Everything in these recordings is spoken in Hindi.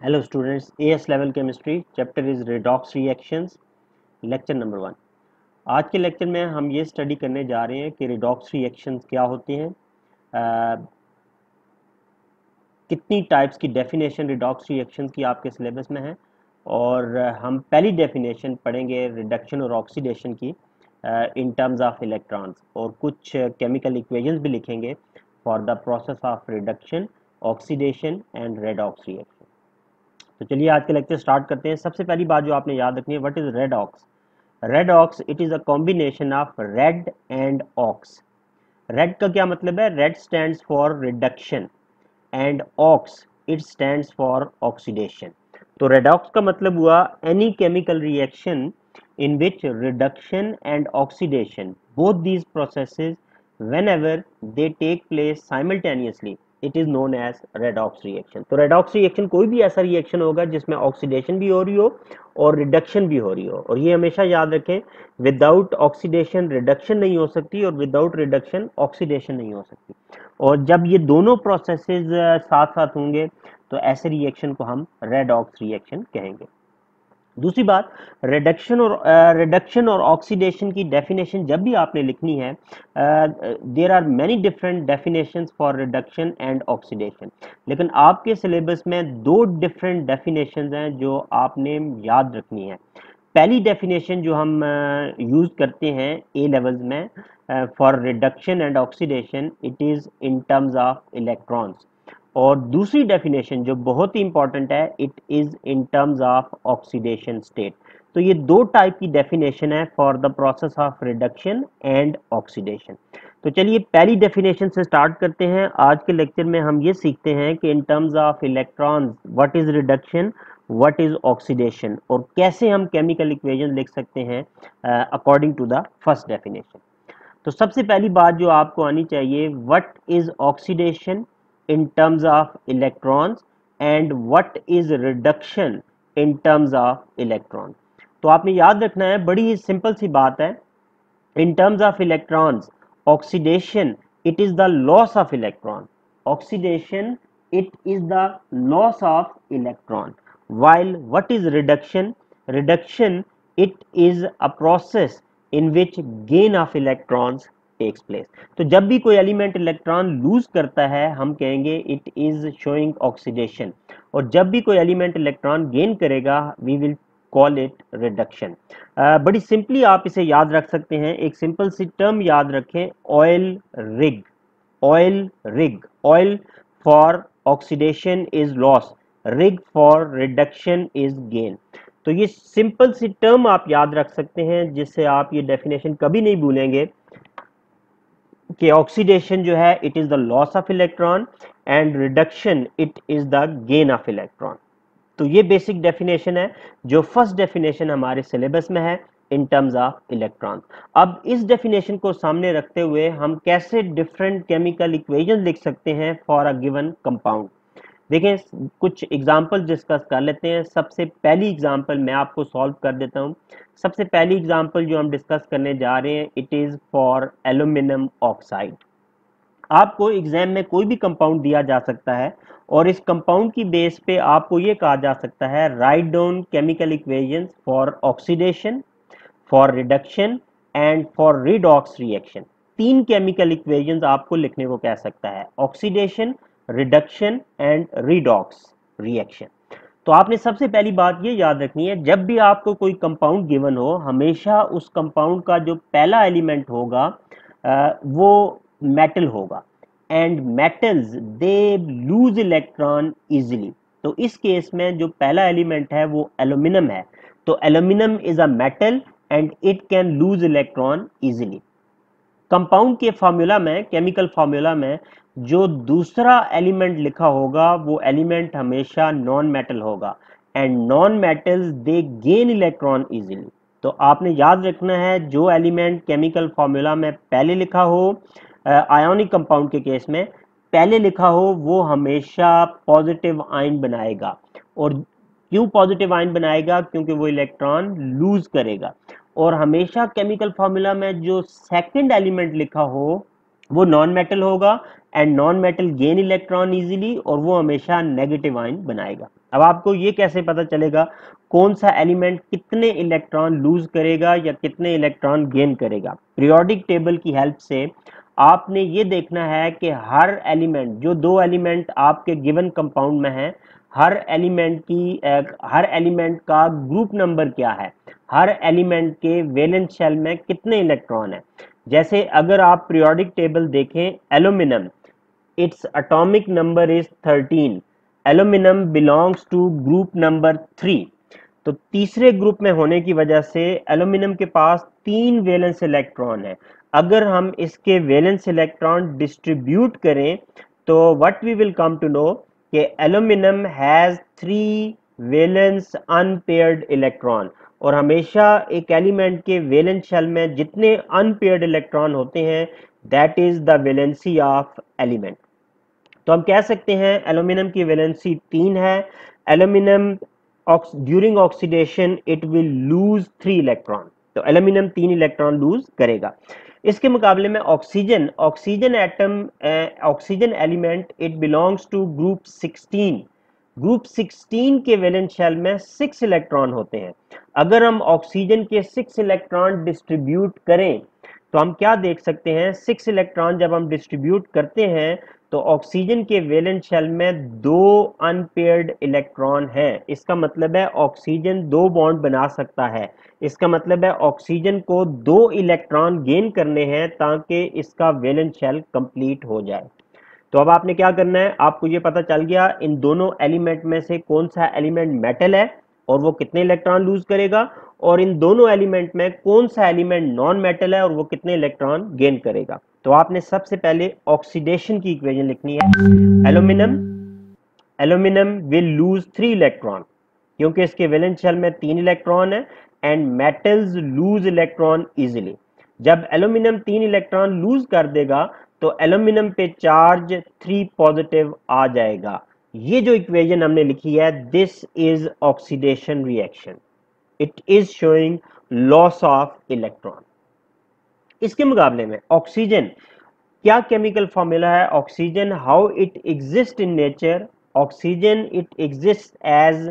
Hello students, AS level chemistry chapter is redox reactions, lecture number 1। आज के लेक्चर में हम ये स्टडी करने जा रहे हैं कि रेडॉक्स रिएक्शंस क्या होते हैं, कितनी टाइप्स की डेफिनेशन रेडॉक्स रिएक्शंस की आपके सिलेबस में है, और हम पहली डेफिनेशन पढ़ेंगे रिडक्शन और ऑक्सीडेशन की इन टर्म्स ऑफ इलेक्ट्रॉन्स, और कुछ केमिकल इक्वेशंस भी लिखेंगे for the process of reduction, oxidation and redox reaction. तो चलिए आज के लेक्चर स्टार्ट करते हैं। सबसे पहली बात जो आपने याद रखनी है, what is redox. Redox it is a combination of red and ox. Red का क्या मतलब है? Red stands for reduction and ox it stands for oxidation. तो रेडॉक्स का मतलब हुआ any chemical reaction in which reduction and oxidation, both these processes, whenever they take place simultaneously, it is known as redox reaction। तो redox reaction कोई भी ऐसा रिएक्शन होगा जिसमें ऑक्सीडेशन भी हो रही हो और रिडक्शन भी हो रही हो, और ये हमेशा याद रखें, विदाउट ऑक्सीडेशन रिडक्शन नहीं हो सकती और विदाउट रिडक्शन ऑक्सीडेशन नहीं हो सकती, और जब ये दोनों प्रोसेसेस साथ साथ होंगे तो ऐसे रिएक्शन को हम रेडॉक्स रिएक्शन कहेंगे। दूसरी बात, रिडक्शन और ऑक्सीडेशन की डेफिनेशन जब भी आपने लिखनी है, there are many different definitions for reduction and oxidation, लेकिन आपके सिलेबस में दो डिफरेंट डेफिनेशंस हैं जो आपने याद रखनी है। पहली डेफिनेशन जो हम यूज करते हैं ए लेवल्स में for reduction and oxidation, it is in terms of electrons, और दूसरी डेफिनेशन जो बहुत ही इंपॉर्टेंट है, it is in terms of oxidation state. तो ये दो टाइप की डेफिनेशन है for the process of reduction and oxidation. तो चलिए पहली डेफिनेशन से स्टार्ट करते हैं। आज के लेक्चर में हम ये सीखते हैं कि in terms of electrons what is reduction, what is oxidation, और कैसे हम केमिकल इक्वेशन लिख सकते हैं according to the first definition. तो सबसे पहली बात जो आपको आनी चाहिए, what is oxidation in terms of electrons and what is reduction in terms of electron। तो आपने याद रखना है, बड़ी ही सिंपल सी बात है। in terms of electrons, oxidation it is the loss of electron, oxidation it is the loss of electron, while what is reduction, reduction it is a process in which gain of electrons takes place। तो जब भी कोई एलिमेंट इलेक्ट्रॉन लूज करता है हम कहेंगे इट इज शोइंग ऑक्सीडेशन, और जब भी कोई एलिमेंट इलेक्ट्रॉन गेन करेगा we will call it reduction. बड़ी सिंपली आप इसे याद रख सकते हैं, एक सिंपल सी टर्म याद रखें, oil rig. Oil rig, oil for oxidation is loss, rig for reduction is gain. तो ये सिंपल सी टर्म आप याद रख सकते हैं जिससे आप ये डेफिनेशन कभी नहीं भूलेंगे कि ऑक्सीडेशन जो है it is the loss of electron and reduction it is the gain of electron. तो ये बेसिक डेफिनेशन है जो फर्स्ट डेफिनेशन हमारे सिलेबस में है इन टर्म्स ऑफ इलेक्ट्रॉन। अब इस डेफिनेशन को सामने रखते हुए हम कैसे डिफरेंट केमिकल इक्वेशन लिख सकते हैं फॉर अ गिवन कंपाउंड। देखें, कुछ एग्जाम्पल डिस्कस कर लेते हैं। सबसे पहली एग्जाम्पल मैं आपको सॉल्व कर देता हूं। सबसे पहली एग्जाम्पल जो हम डिस्कस करने जा रहे हैं, it is for aluminium oxide. आपको एग्जाम में कोई भी कंपाउंड दिया जा सकता है और इस कंपाउंड की बेस पे आपको ये कहा जा सकता है, write down chemical equations for oxidation, for reduction and for redox reaction. तीन केमिकल इक्वेशंस आपको लिखने को कह सकता है, oxidation, reduction and redox reaction. तो आपने सबसे पहली बात ये याद रखनी है, जब भी आपको कोई कंपाउंड गिवन हो हमेशा उस कंपाउंड का जो पहला एलिमेंट होगा वो मेटल होगा, and metals they lose electron easily. तो इस केस में जो पहला एलिमेंट है वो एल्यूमिनियम है। तो aluminium is a metal and it can lose electron easily. Compound के फॉर्मूला में, केमिकल फॉर्मूला में जो दूसरा एलिमेंट लिखा होगा वो एलिमेंट हमेशा नॉन मेटल होगा, and non metals they gain electron easily. तो आपने याद रखना है, जो एलिमेंट केमिकल फॉर्मूला में पहले लिखा हो, आयोनिक कंपाउंड के केस में पहले लिखा हो, वो हमेशा पॉजिटिव आयन बनाएगा। और क्यों पॉजिटिव आयन बनाएगा? क्योंकि वो इलेक्ट्रॉन लूज करेगा। और हमेशा केमिकल फॉर्मूला में जो सेकंड एलिमेंट लिखा हो वो नॉन मेटल होगा, and non metal gain electron easily, और वो हमेशा नेगेटिव आयन बनाएगा। अब आपको ये कैसे पता चलेगा कौन सा एलिमेंट कितने इलेक्ट्रॉन लूज करेगा या कितने इलेक्ट्रॉन गेन करेगा? पीरियोडिक टेबल की हेल्प से आपने ये देखना है कि हर एलिमेंट, जो दो एलिमेंट आपके गिवन कंपाउंड में है, हर एलिमेंट का ग्रुप नंबर क्या है, हर एलिमेंट के वैलेंस शेल में कितने इलेक्ट्रॉन है। जैसे अगर आप पीरियोडिक टेबल देखें, aluminium, its atomic number is 13, aluminium belongs to group number 3। तो तीसरे ग्रुप में होने की वजह से एल्यूमिनियम के पास 3 वैलेंस इलेक्ट्रॉन है। अगर हम इसके वैलेंस इलेक्ट्रॉन डिस्ट्रीब्यूट करें तो what we will come to know कि aluminium has 3 valence unpaired electron. और हमेशा एक एलिमेंट के वैलेंस शेल में जितने अनपेयर्ड इलेक्ट्रॉन होते हैं, that is the valency of element. तो हम कह सकते हैं एल्यूमिनियम की वैलेंसी 3 है। Aluminium during oxidation it will lose 3 electron. तो एल्यूमिनियम 3 इलेक्ट्रॉन लूज करेगा। इसके मुकाबले में oxygen element it belongs to group 16। Group 16 के वैलेंस शेल में 6 इलेक्ट्रॉन होते हैं। अगर हम ऑक्सीजन के 6 इलेक्ट्रॉन डिस्ट्रीब्यूट करें तो हम क्या देख सकते हैं, 6 इलेक्ट्रॉन जब हम डिस्ट्रीब्यूट करते हैं तो ऑक्सीजन के वैलेंस शेल में 2 अनपेयर्ड इलेक्ट्रॉन हैं। इसका मतलब है ऑक्सीजन 2 बॉन्ड बना सकता है। इसका मतलब है ऑक्सीजन को 2 इलेक्ट्रॉन गेन करने हैं ताकि इसका वैलेंस शेल कंप्लीट हो जाए। तो अब आपने क्या करना है, आपको ये पता चल गया इन दोनों एलिमेंट में से कौन सा एलिमेंट मेटल है और वो कितने इलेक्ट्रॉन लूज करेगा, और इन दोनों एलिमेंट में कौन सा एलिमेंट नॉन मेटल है और वो कितने इलेक्ट्रॉन गेन करेगा। तो आपने सबसे पहले ऑक्सीडेशन की इक्वेशन लिखनी है। एल्यूमिनियम विल लूज 3 इलेक्ट्रॉन क्योंकि इसके वैलेंस शेल में 3 इलेक्ट्रॉन है, and metals lose electron easily. जब एल्यूमिनियम 3 इलेक्ट्रॉन लूज कर देगा तो एल्यूमिनियम पे चार्ज 3 पॉजिटिव आ जाएगा। ये जो इक्वेशन हमने लिखी है, this is oxidation reaction, it is showing loss of electron. इसके मुकाबले में ऑक्सीजन, क्या केमिकल फॉर्मूला है oxygen, how it exist in nature? Oxygen it exist as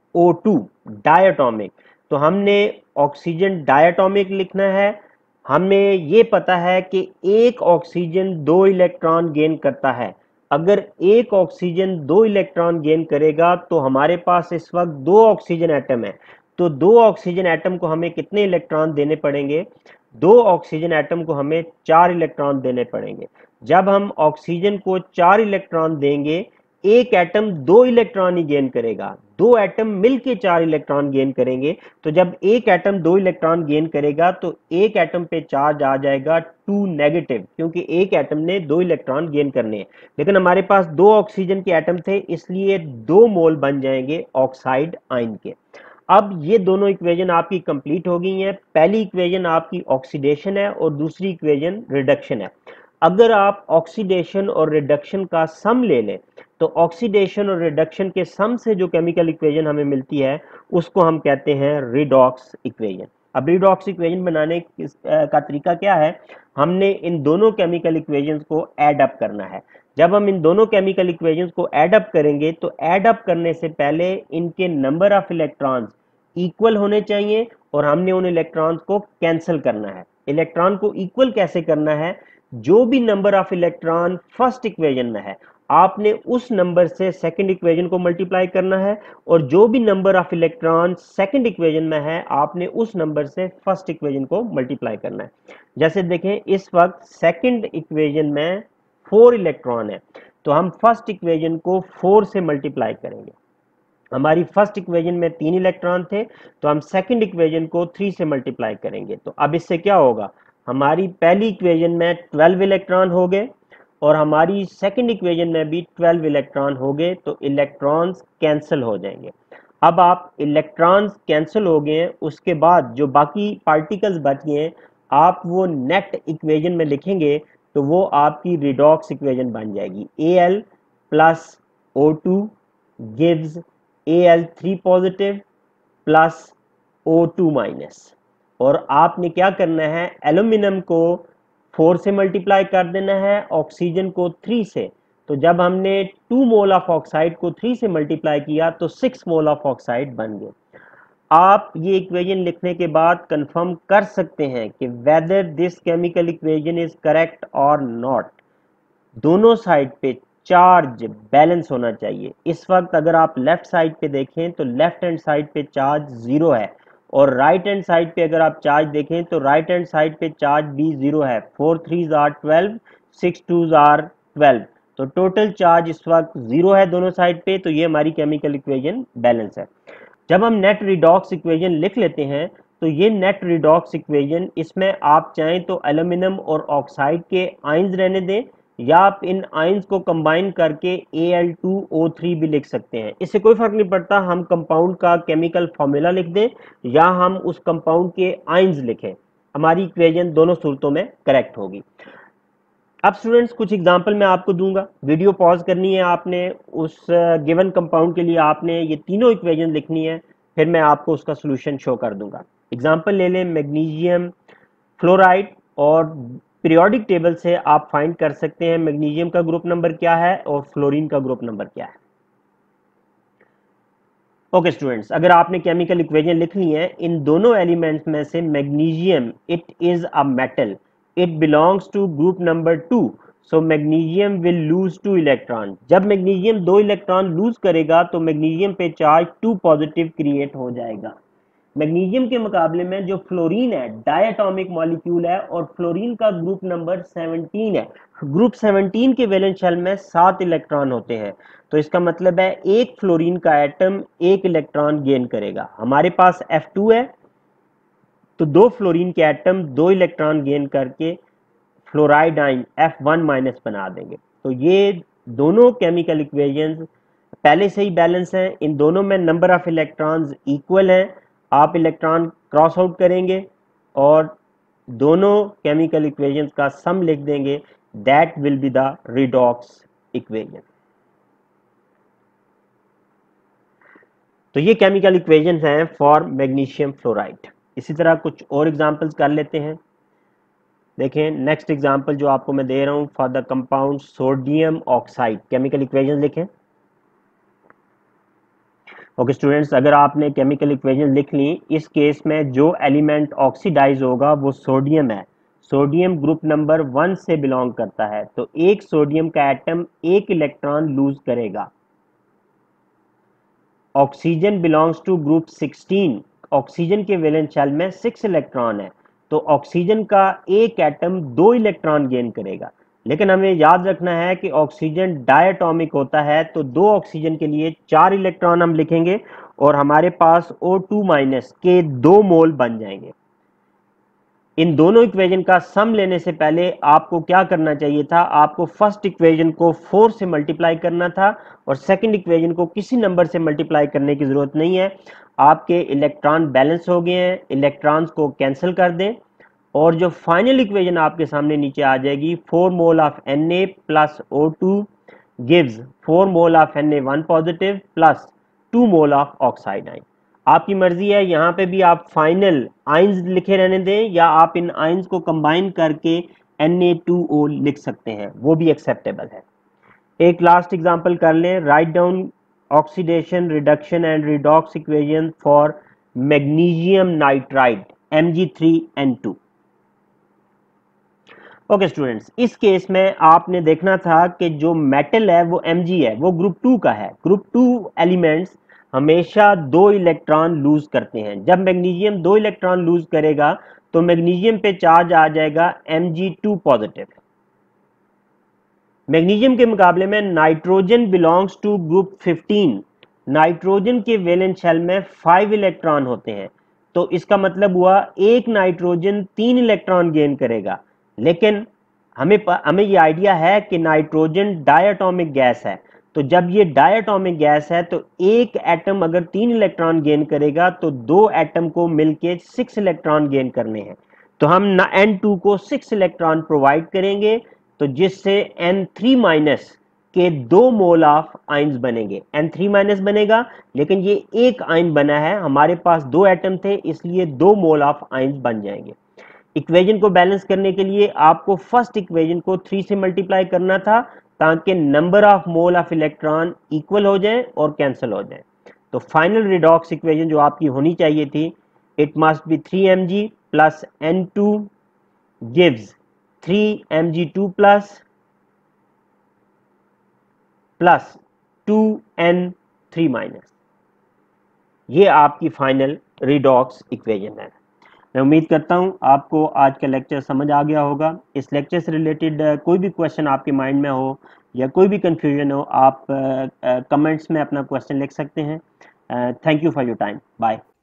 O2 diatomic. तो हमने ऑक्सीजन डायटोमिक लिखना है। हमें ये पता है कि एक ऑक्सीजन 2 इलेक्ट्रॉन गेन करता है। अगर एक ऑक्सीजन 2 इलेक्ट्रॉन गेन करेगा तो हमारे पास इस वक्त 2 ऑक्सीजन एटम है। तो 2 ऑक्सीजन एटम को हमें कितने इलेक्ट्रॉन देने पड़ेंगे? 2 ऑक्सीजन एटम को हमें 4 इलेक्ट्रॉन देने पड़ेंगे। जब हम ऑक्सीजन को 4 इलेक्ट्रॉन देंगे, एक एटम 2 इलेक्ट्रॉन ही गेन करेगा, 2 एटम मिलके 4 इलेक्ट्रॉन गेन करेंगे। तो जब एक एटम 2 इलेक्ट्रॉन गेन करेगा तो एक एटम पे चार्ज आ जाएगा 2 नेगेटिव, क्योंकि एक एटम ने 2 इलेक्ट्रॉन गेन करने हैं। लेकिन हमारे पास 2 ऑक्सीजन के एटम थे, इसलिए 2 मोल बन जाएंगे ऑक्साइड आयन के। अब ये दोनों इक्वेशन आपकी कंप्लीट हो गई हैं। पहली इक्वेशन आपकी ऑक्सीडेशन है और दूसरी इक्वेशन रिडक्शन है। अगर आप ऑक्सीडेशन और रिडक्शन का सम ले लें तो ऑक्सीडेशन और रिडक्शन के सम से जो केमिकल इक्वेशन हमें मिलती है उसको हम कहते हैं रिडॉक्स इक्वेशन। अब रिडॉक्स इक्वेशन बनाने का तरीका क्या है, हमने इन दोनों केमिकल इक्वेशंस को ऐड अप करना है। जब हम इन दोनों केमिकल इक्वेशंस को ऐड अप करेंगे तो ऐड अप करने से पहले इनके नंबर ऑफ इलेक्ट्रॉन्स इक्वल होने चाहिए और हमने उन इलेक्ट्रॉन्स को कैंसिल करना है। इलेक्ट्रॉन को इक्वल कैसे करना है, जो भी number of electron first equation में है आपने उस नंबर से सेकंड इक्वेशन को मल्टीप्लाई करना है, और जो भी number of electron second equation में है आपने उस नंबर से फर्स्ट इक्वेशन को मल्टीप्लाई करना है। जैसे देखें इस वक्त सेकंड इक्वेशन में 4 इलेक्ट्रॉन है, तो हम फर्स्ट इक्वेशन को 4 से मल्टीप्लाई करेंगे। हमारी फर्स्ट इक्वेशन में 3 इलेक्ट्रॉन थे, तो हम सेकंड इक्वेशन को 3 से मल्टीप्लाई करेंगे। तो अब इससे क्या होगा, हमारी पहली इक्वेशन में 12 इलेक्ट्रॉन हो गए और हमारी सेकंड इक्वेशन में भी 12 इलेक्ट्रॉन हो गए, तो इलेक्ट्रॉन्स कैंसिल हो जाएंगे। अब आप इलेक्ट्रॉन्स कैंसिल हो गए हैं, उसके बाद जो बाकी पार्टिकल्स बच गए हैं आप वो नेट इक्वेशन में लिखेंगे तो वो आपकी रिडॉक्स इक्वेशन बन जाएगी। Al plus O2 gives Al3 positive plus O2 minus. और आपने क्या करना है, एल्यूमिनियम को 4 से मल्टीप्लाई कर देना है, ऑक्सीजन को 3 से। तो जब हमने 2 मोल ऑफ ऑक्साइड को 3 से मल्टीप्लाई किया तो 6 मोल ऑफ ऑक्साइड बन गए। आप ये इक्वेशन लिखने के बाद कंफर्म कर सकते हैं कि whether this chemical equation is correct और नॉट। दोनों साइड पे चार्ज बैलेंस होना चाहिए। इस वक्त अगर आप लेफ्ट साइड पे देखें तो लेफ्ट हैंड साइड पे चार्ज 0 है, और राइट हैंड साइड पे अगर आप चार्ज देखें तो राइट हैंड साइड पे चार्ज भी 0 है। 4 3s आर 12, 6 2s आर 12, तो टोटल चार्ज इस वक्त 0 है दोनों साइड पे। तो ये हमारी केमिकल इक्वेशन बैलेंस है। जब हम नेट रिडॉक्स इक्वेशन लिख लेते हैं तो ये नेट रिडॉक्स इक्वेशन, इसमें आप चाहें तो एल्यूमिनियम और ऑक्साइड के आयंस रहने दें, या आप इन आयंस को कंबाइन करके Al2O3 भी लिख सकते हैं। इससे कोई फर्क नहीं पड़ता हम कंपाउंड का केमिकल फॉर्मूला लिख दें या हम उस कंपाउंड के आयंस लिखें, हमारी इक्वेशन दोनों सूरतों में करेक्ट होगी। अब स्टूडेंट्स कुछ एग्जांपल मैं आपको दूंगा, वीडियो पॉज करनी है आपने, उस गिवन कंपाउंड के लिए आपने ये तीनों इक्वेशन लिखनी है, फिर मैं आपको उसका सोल्यूशन शो कर दूंगा। एग्जांपल ले लें मैग्नीशियम फ्लोराइड, और पीरियोडिक टेबल से आप फाइंड कर सकते हैं मैग्नीशियम का ग्रुप नंबर क्या है और फ्लोरीन का ग्रुप नंबर क्या है। ओके स्टूडेंट्स, अगर आपने केमिकल इक्वेशन लिख ली है, इन दोनों एलिमेंट्स में से magnesium it is a metal, it belongs to group number 2, so magnesium will lose 2 electron. जब मैग्नीशियम 2 इलेक्ट्रॉन लूज करेगा तो मैग्नीशियम पे चार्ज 2 पॉजिटिव क्रिएट हो जाएगा। मैग्नीशियम के मुकाबले में जो फ्लोरीन है डायटोमिक मॉलिक्यूल है, और फ्लोरीन का ग्रुप नंबर 17 है। ग्रुप 17 के वैलेंस शेल में 7 इलेक्ट्रॉन होते हैं, तो इसका मतलब है एक फ्लोरीन का एटम 1 इलेक्ट्रॉन गेन करेगा। हमारे पास F2 है, तो 2 फ्लोरीन के एटम 2 इलेक्ट्रॉन गेन करके फ्लोराइड आयन F1 माइनस बना देंगे। तो ये दोनों केमिकल इक्वेशंस पहले से ही बैलेंस हैं, इन दोनों में नंबर ऑफ इलेक्ट्रॉन्स इक्वल हैं। आप इलेक्ट्रॉन क्रॉस आउट करेंगे और दोनों केमिकल इक्वेशंस का सम लिख देंगे, that will be the redox equation. तो ये केमिकल इक्वेशंस हैं फॉर मैग्नीशियम फ्लोराइड। इसी तरह कुछ और एग्जांपल्स कर लेते हैं। देखें नेक्स्ट एग्जांपल जो आपको मैं दे रहा हूं, for the compound sodium oxide, chemical equation लिखें। ओके स्टूडेंट्स, अगर आपने केमिकल इक्वेशन लिख ली, इस केस में जो एलिमेंट ऑक्सीडाइज होगा वो सोडियम है। सोडियम ग्रुप नंबर 1 से बिलोंग करता है, तो एक सोडियम का एटम 1 इलेक्ट्रॉन लूज करेगा। Oxygen belongs to group 16, oxygen के वैलेंस शेल में 6 इलेक्ट्रॉन है, तो ऑक्सीजन का एक एटम 2 इलेक्ट्रॉन गेन करेगा। लेकिन हमें याद रखना है कि ऑक्सीजन डायटोमिक होता है, तो 2 ऑक्सीजन के लिए 4 इलेक्ट्रॉन हम लिखेंगे और हमारे पास O2 माइनस के 2 मोल बन जाएंगे। इन दोनों इक्वेशन का सम लेने से पहले आपको क्या करना चाहिए था, आपको फर्स्ट इक्वेशन को 4 से मल्टीप्लाई करना था और सेकंड इक्वेशन को किसी नंबर से मल्टीप्लाई करने की जरूरत नहीं है। आपके इलेक्ट्रॉन बैलेंस हो गए हैं, इलेक्ट्रॉन्स को कैंसिल कर दें और जो फाइनल इक्वेशन आपके सामने नीचे आ जाएगी, 4 mole of Na plus O2 gives 4 mole of Na1 positive plus 2 mole of oxide ion. आपकी मर्जी है, यहाँ पे भी आप फाइनल आयंस लिखे रहने दें या आप इन आयंस को कंबाइन करके Na2O लिख सकते हैं, वो भी एक्सेप्टेबल है। एक लास्ट एग्जांपल कर लें, write down oxidation reduction and redox equation for magnesium nitride Mg3N2। Okay students, इस केस में आपने देखना था कि जो मेटल है वो Mg है, वो ग्रुप 2 का है। ग्रुप 2 एलिमेंट्स हमेशा 2 इलेक्ट्रॉन लूज करते हैं। जब मैग्नीशियम 2 इलेक्ट्रॉन लूज करेगा तो मैग्नीशियम पे चार्ज आ जाएगा Mg2 पॉजिटिव। मैग्नीशियम के मुकाबले में nitrogen belongs to group 15, nitrogen के वैलेंस शेल में 5 इलेक्ट्रॉन होते हैं, तो इसका मतलब हुआ एक नाइट्रोजन 3 इलेक्ट्रॉन गेन करेगा। लेकिन हमें ये आइडिया है कि नाइट्रोजन डायटोमिक गैस है, तो जब ये डायटोमिक गैस है तो एक एटम अगर 3 इलेक्ट्रॉन गेन करेगा तो 2 एटम को मिलके 6 इलेक्ट्रॉन गेन करने हैं, तो हम N2 को 6 इलेक्ट्रॉन प्रोवाइड करेंगे, तो जिससे N3 माइनस के 2 मोल ऑफ आयंस बनेंगे। N3 माइनस बनेगा, लेकिन ये एक आयन बना है, हमारे पास 2 एटम थे इसलिए 2 मोल ऑफ आयंस बन जाएंगे। इक्वेशन को बैलेंस करने के लिए आपको फर्स्ट इक्वेशन को 3 से मल्टीप्लाई करना था, ताकि number of mole of electron equal हो जाए और कैंसिल हो जाए। तो फाइनल रिडॉक्स इक्वेशन जो आपकी होनी चाहिए थी, it must be 3mg plus N2 gives 3mg2 plus 2N3 minus. ये आपकी फाइनल रिडॉक्स इक्वेशन है। मैं उम्मीद करता हूँ आपको आज का लेक्चर समझ आ गया होगा। इस लेक्चर से रिलेटेड कोई भी क्वेश्चन आपके माइंड में हो या कोई भी कंफ्यूजन हो, आप कमेंट्स में अपना क्वेश्चन लिख सकते हैं। Thank you for your time. Bye.